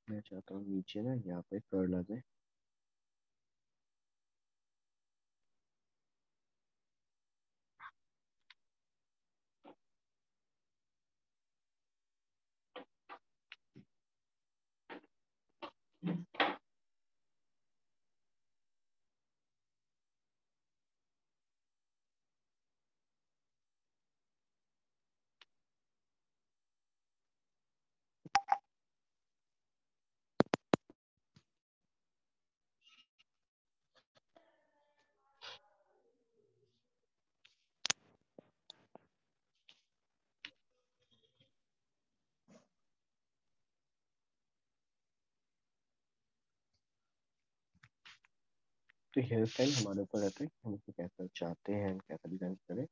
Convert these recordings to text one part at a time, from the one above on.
मैं चाहता हूँ नीचे ना यहाँ पे कर्ल आ जाए। तो हेयर स्टाइल हमारे ऊपर रहता है कि हम इसको कैसा चाहते हैं, हम कैसा डिजाइन करें।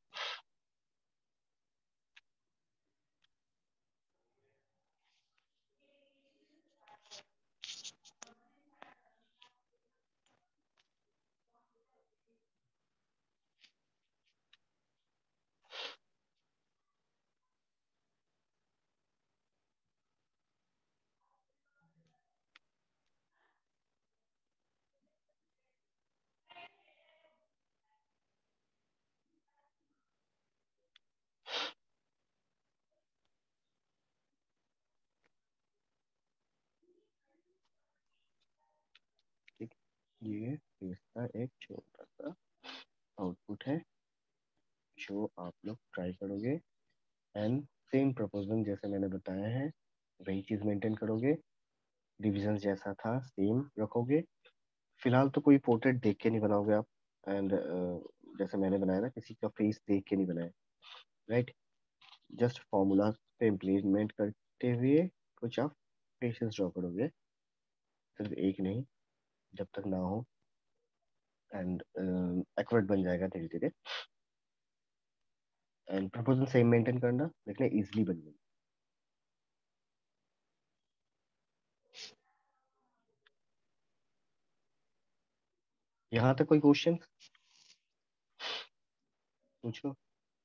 ठीक, ये फेस का एक छोटा सा आउटपुट है जो आप लोग ट्राई करोगे। एंड सेम प्रपोजल जैसे मैंने बताया है वही चीज़ मेंटेन करोगे। डिविजन जैसा था सेम रखोगे। फिलहाल तो कोई पोर्ट्रेट देख के नहीं बनाओगे आप। एंड जैसे मैंने बनाया ना, किसी का फेस देख के नहीं बनाया। राइट। जस्ट फॉर्मूला पे इम्प्लीमेंट करते हुए कुछ आप फेसेस ड्रॉ करोगे, सिर्फ एक नहीं, जब तक ना हो। एंड एक्यूरेट बन जाएगा धीरे धीरे। एंड प्रपोजल सेम मेंटेन करना, देखना इजीली बन जाएगा। यहाँ तक कोई क्वेश्चन पूछो।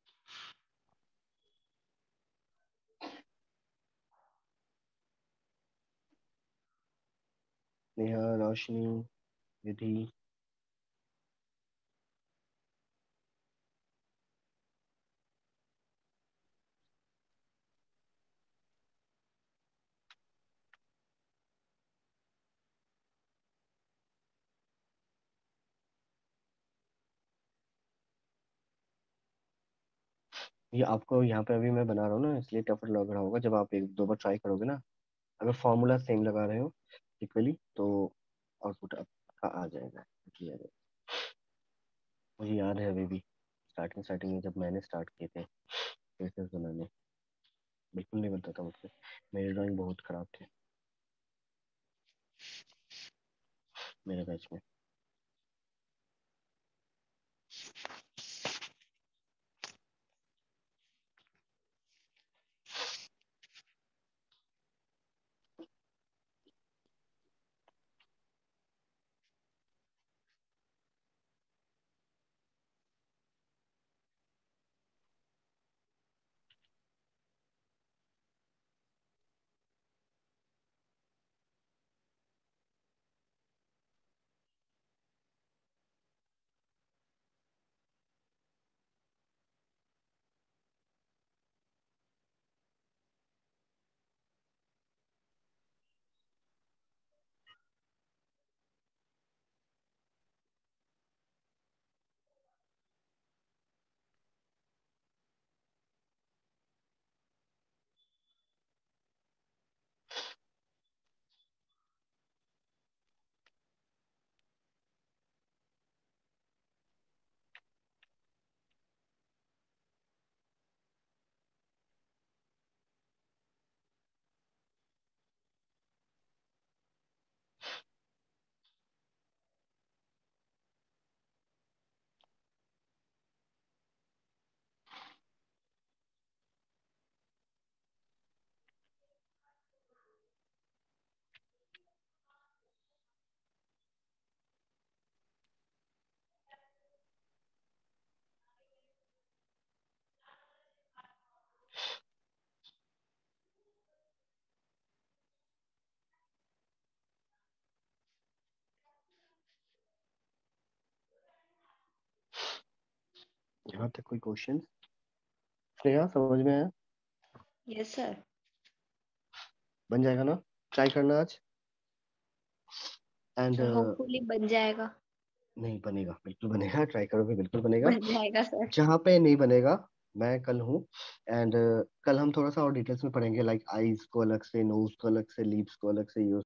नेहा, रोशनी, विधि। ये आपको यहाँ पे अभी मैं बना रहा हूँ ना, इसलिए टफ लग रहा होगा। जब आप एक दो बार ट्राई करोगे ना, अगर फॉर्मूला सेम लगा रहे हो इक्वली, तो आउटपुट आपका आ जाएगा, क्लियर है। मुझे याद है अभी भी स्टार्टिंग स्टार्टिंग में जब मैंने स्टार्ट किए थे फेसेस बनाने, बिल्कुल नहीं बनता था मुझसे। मेरी ड्राइंग बहुत खराब थी मेरे बैच में। यहाँ तक कोई क्वेश्चन? स्नेहा समझ में आया? Yes sir. बन जाएगा ना? ट्राई करना आज। एंड सर होपफुली बन जाएगा। नहीं बनेगा, बिल्कुल बनेगा, ट्राई करोगे बिल्कुल बनेगा। बन जाएगा सर। जहाँ पे नहीं बनेगा, मैं कल हूँ। एंड कल हम थोड़ा सा और डिटेल्स में पढ़ेंगे, लाइक आईज को अलग से, नोज को अलग से, लिप्स को अलग से,